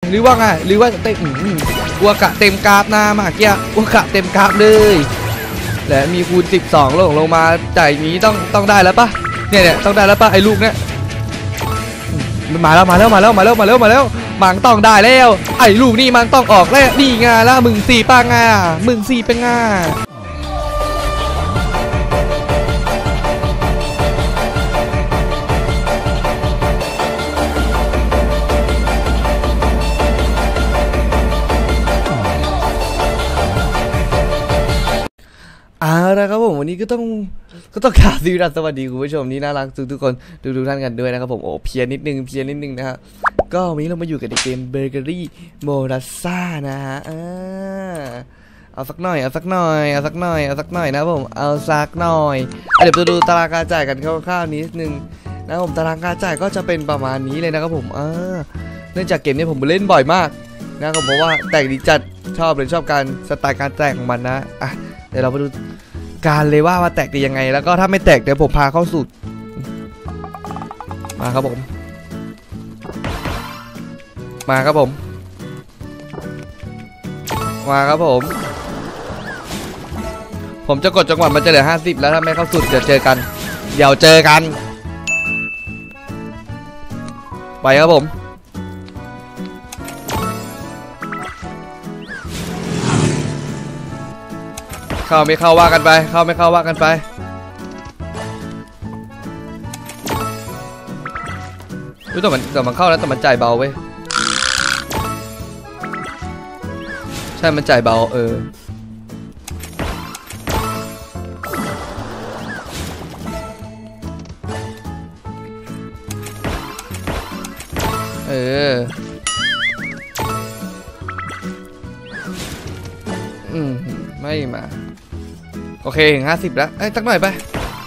หรือว่าไงหรือว่าเต็มวัวกะเต็มกราฟนะมาเกียวัวกะเต็มกราฟเลยและมีคูณ12ลงมาจ่ายนี้ต้องได้แล้วปะเนี่ยต้องได้แล้วปะไอ้ลูกเนี่ยมาแล้วมันต้องได้แล้วไอ้ลูกนี่มันต้องออกแล้วนี่ไงแล้วมึงสี่ป้างามึงสี่เป็นงานะครับผมวันนี้ก็ต้องกราบสวัสดีคุณผู้ชมที่น่ารักทุกคนทุกท่านกันด้วยนะครับผมโอ้เพี้ยนนิดนึงนะฮะก็วันนี้เรามาอยู่กับเกมเบเกอรี่โมราซ่านะฮะเอาสักหน่อยนะผมเอาสักหน่อยเดี๋ยวไปดูตารางการจ่ายกันคร่าวๆนิดนึงนะผมตารางการจ่ายก็จะเป็นประมาณนี้เลยนะครับผมเนื่องจากเกมนี้ผมเล่นบ่อยมากนะครับเพราะว่าแต่งดีจัดชอบการสไตล์การแต่งของมันนะเดี๋ยวเราไปดูการเลยว่าแตกดียังไงแล้วก็ถ้าไม่แตกเดี๋ยวผมพาเข้าสูตรมาครับผมจะกดจังหวะมันจะเหลือ50แล้วถ้าไม่เข้าสูตรเดี๋ยวเจอกันไปครับผมเข้าไม่เข้าว่ากันไปแต่มันเข้าแล้วแต่มันจ่ายเบาเว้ยใช่มันจ่ายเบาไม่มาโอเคถึง50แล้วสักหน่อยไป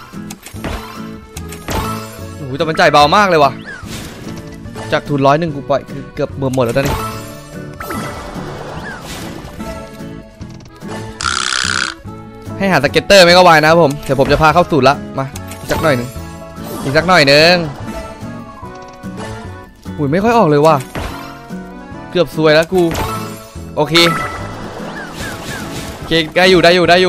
โอ้โหแต่มันจ่ายเบามากเลยว่ะจากทุน101กูปล่อยคือเกือบหมดแล้วตอนนี้ให้หาสเก็ตเตอร์ไม่ก็วายนะผมเดี๋ยวผมจะพาเข้าสูตรละมาอีกสักหน่อยหนึ่งอุ้ยไม่ค่อยออกเลยว่ะเกือบซวยแล้วกูโอเคได้อยู่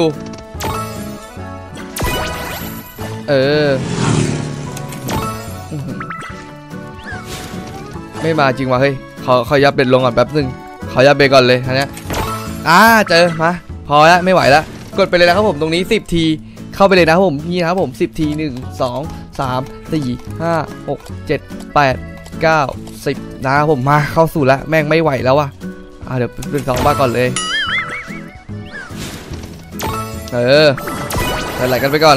ไม่มาจริงว่ะเฮ้ยขอยับเบ็ดลงก่อนแป๊บนึงขอยับเบ็ดก่อนเลยทีนี้เจอมาพอแล้วไม่ไหวแล้วกดไปเลยนะครับผมตรงนี้10ทีเข้าไปเลยนะครับผมนี่นะครับผม10ที1 2 3 4 5 6 7 8 9 10นะครับผมมาเข้าสู่แล้วแม่งไม่ไหวแล้วว่ะเดี๋ยวเป็น2บ้าก่อนเลยไหลกันไปก่อน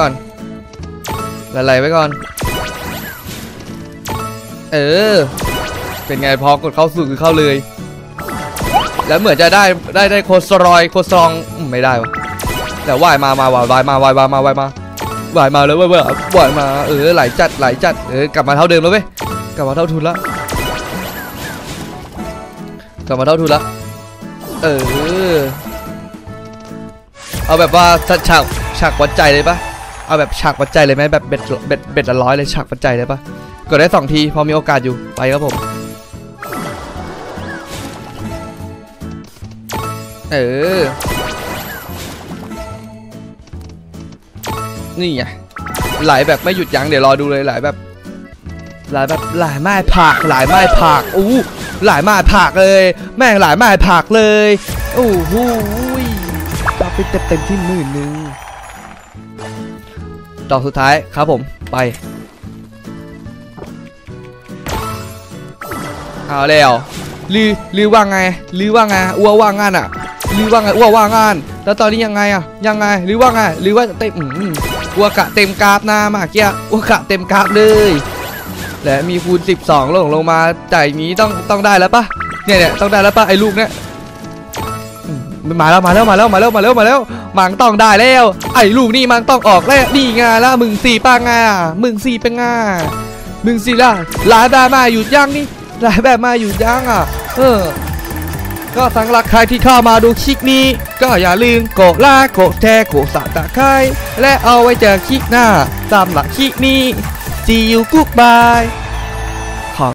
เป็นไงพอกดเข้าสู่คือเข้าเลยแล้วเหมือนจะได้โคสรอยไม่ได้วะแต่ว่ายมาแล้วว่ายมาไหลจัดกลับมาเท่าเดิมแล้วเว้ยกลับมาเท่าทุนละเอาแบบว่าฉากวัดใจเลยปะเอาแบบฉากวัดใจเลยไหมแบบเบ็ดละ100เลยฉากวัดใจเลยปะกดได้2ทีพอมีโอกาสอยู่ไปครับผมนี่ไงไหลแบบไม่หยุดยั้งเดี๋ยวรอดูเลยไหลแบบไหลไม้ผักไหลไม้ผักเลยแม่งไหลไม้ผักเลยโอ้โหเราไปเต็มที่10,000ดอกสุดท้ายครับผมไปเอาแล้วลือว่าไงอ้วว่างงานลือว่าไงอ้วว่างงานแล้วตอนนี้ยังไงลือว่าเต็มอ้วกะเต็มกราฟนะมาเกียอ้วกะเต็มกราฟเลยและมีคูณ12ลงมาจ่ายนี้ต้องได้แล้วปะเนี่ยต้องได้แล้วปะไอ้ลูกเนี่ยมาแล้วมันต้องได้แล้วไอ้ลูกนี่มันต้องออกแล้วนี่ไงแล้วมึงสี่ป้างามึงสี่เป็นงามึงสี่ละหลายแบบมาหยุดยั้งนี่ก็สำหรับใครที่เข้ามาดูคลิปนี้ก็อย่าลืมกดไลค์กดแชร์กดซับสไครบ์และเอาไว้เจอคลิปหน้าสำหรับคลิปนี้See you goodbye